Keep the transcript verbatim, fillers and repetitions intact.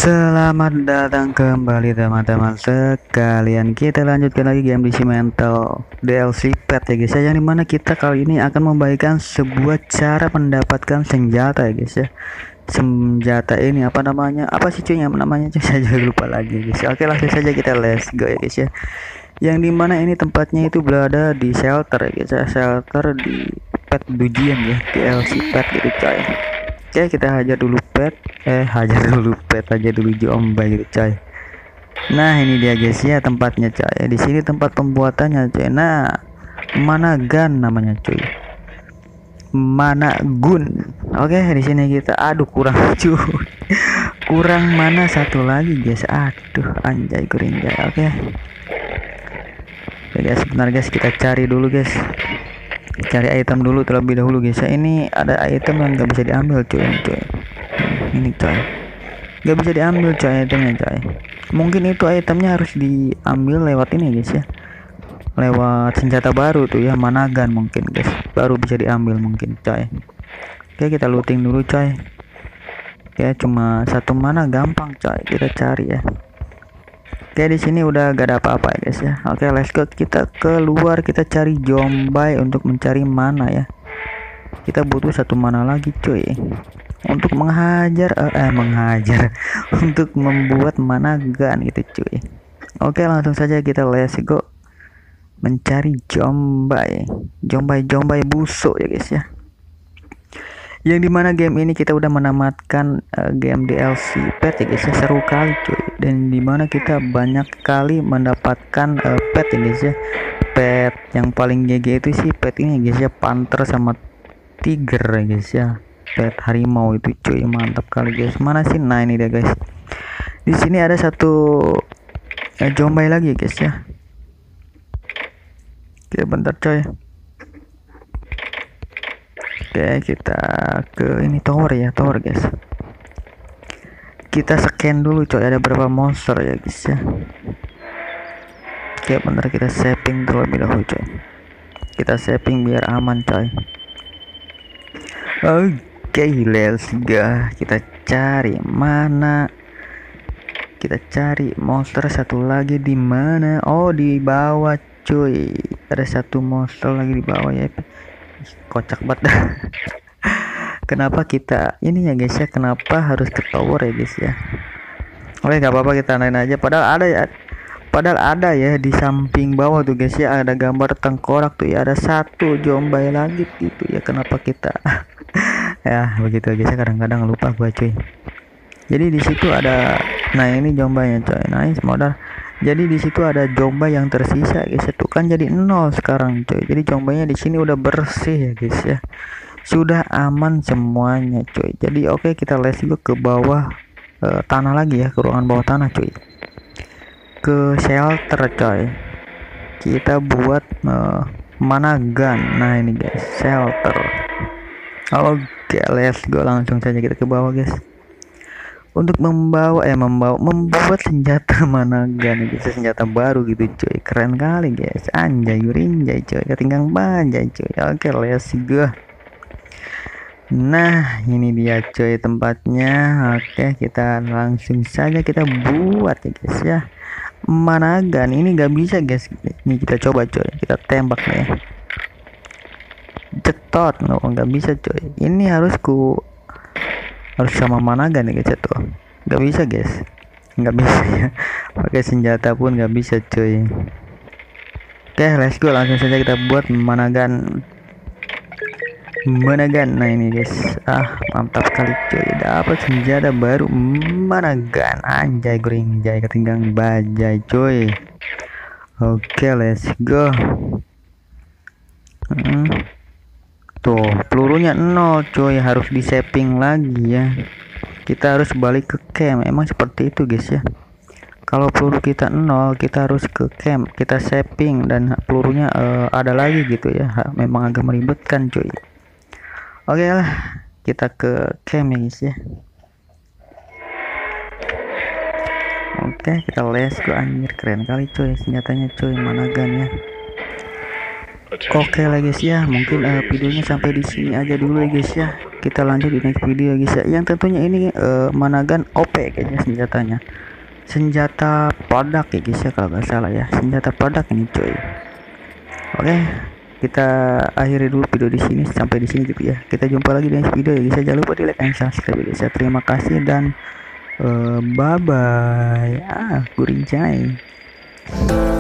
Selamat datang kembali teman-teman sekalian. Kita lanjutkan lagi game di Mental D L C Pet ya guys ya, yang dimana kita kali ini akan membagikan sebuah cara mendapatkan senjata ya guys ya. Senjata ini apa namanya, apa sih cuy yang namanya cuy, saya juga lupa lagi guys. Oke, langsung saja kita let's go ya guys ya, yang dimana ini tempatnya itu berada di shelter ya guys ya, shelter di Pet Dujian ya, D L C Pet gitu coy. Oke, kita hajar dulu pet, eh hajar dulu pet, hajar dulu zombie gitu coy. Nah ini dia guys ya tempatnya coy. Di sini tempat pembuatannya coy. Nah, mana gun namanya coy. Mana gun. Oke, di sini kita, aduh kurang cuy. Kurang mana satu lagi guys. Aduh anjay kurinjay. Oke. Oke guys, sebentar guys, kita cari dulu guys. Cari item dulu terlebih dahulu guys. Ini ada item yang nggak bisa diambil cuy, cuy. Ini coy, nggak bisa diambil coy itemnya coy. Mungkin itu itemnya harus diambil lewat ini guys ya, lewat senjata baru tuh ya, managan mungkin guys, baru bisa diambil mungkin coy. Oke, kita looting dulu coy. Ya cuma satu mana gampang coy, kita cari ya. Oke, di sini udah gak ada apa-apa ya guys ya. Oke, let's go, kita keluar, kita cari zombie untuk mencari mana ya. Kita butuh satu mana lagi cuy untuk menghajar eh, eh menghajar untuk membuat mana gun gitu cuy. Oke, langsung saja kita let's go mencari zombie, zombie zombie busuk ya guys ya. Yang dimana game ini kita udah menamatkan uh, game D L C pet ya guys ya, seru kali cuy. Dan dimana kita banyak kali mendapatkan uh, pet ya guys ya. Pet yang paling G G itu sih pet ini guys ya, panther sama tiger ya guys ya. Pet harimau itu cuy, mantap kali guys. Mana sih? Nah ini dia guys. Di sini ada satu uh, zombie lagi ya guys ya. Oke bentar coy. Oke, kita ke ini tower ya, tower guys. Kita scan dulu coy, ada berapa monster ya guys ya. Oke bentar, kita saving terlebih dahulu coy. Kita saving biar aman coy. Oke, let's go. Kita cari mana, kita cari monster satu lagi di mana. Oh, di bawah cuy, ada satu monster lagi di bawah ya. Kocak banget. Kenapa kita ini ya guys ya, kenapa harus ke tower ya guys ya. Oke, gak apa-apa, kita naik aja. Padahal ada ya, padahal ada ya di samping bawah tuh guys ya, ada gambar tengkorak tuh ya, ada satu zombie lagi gitu ya. Kenapa kita ya begitu guys ya, kadang-kadang lupa gua cuy. Jadi di situ ada, nah ini zombie-nya coy, nice modal. Jadi di situ ada zombie yang tersisa guys, itu kan jadi nol sekarang coy. Jadi zombie-nya di sini udah bersih ya guys ya, sudah aman semuanya coy. Jadi oke, okay, kita let's go ke bawah uh, tanah lagi ya, ke ruangan bawah tanah cuy, ke shelter coy. Kita buat uh, mana gun. Nah ini guys, shelter. Oke, okay, let's go, langsung saja kita ke bawah guys untuk membawa eh membawa membuat senjata mana gun gitu, senjata baru gitu cuy. Keren kali guys, anjay rinjay cuy, ketinggang banjay cuy. Oke, let's go. Nah ini dia cuy tempatnya. Oke, kita langsung saja kita buat ya guys ya, mana gun. Ini gak bisa guys, ini kita coba coy, kita tembak nih ya, cetot. No, nggak bisa coy, ini harus ku harus sama mana gun ya guys tuh, nggak bisa guys, nggak bisa ya, pakai senjata pun nggak bisa cuy. Oke, let's go, langsung saja kita buat mana gun, mana gun. Nah ini guys, ah mantap kali cuy, dapat senjata baru mana gun, anjay gerinjay, ketinggang bajai cuy. Oke, let's go. hmm. Tuh pelurunya nol coy, harus di saving lagi ya. Kita harus balik ke camp, emang seperti itu guys ya. Kalau peluru kita nol, kita harus ke camp, kita saving, dan pelurunya uh, ada lagi gitu ya. Memang agak meribetkan coy. Oke lah, kita ke camp ya guys ya. Oke, kita let's go. Anjir keren kali coy senjatanya coy, mana gun ya. Oke lah guys ya, mungkin uh, videonya sampai di sini aja dulu ya guys ya. kita lanjut di next video guys ya, yang tentunya ini uh, Managan O P kayaknya senjatanya, senjata produk ya guys ya kalau nggak salah ya, senjata produk ini cuy. Oke, kita akhiri dulu video di sini, sampai di sini gitu ya. Kita jumpa lagi di next video ya guys ya. Jangan lupa di like dan subscribe guys ya. Terima kasih dan uh, bye bye. Ah, guring cai.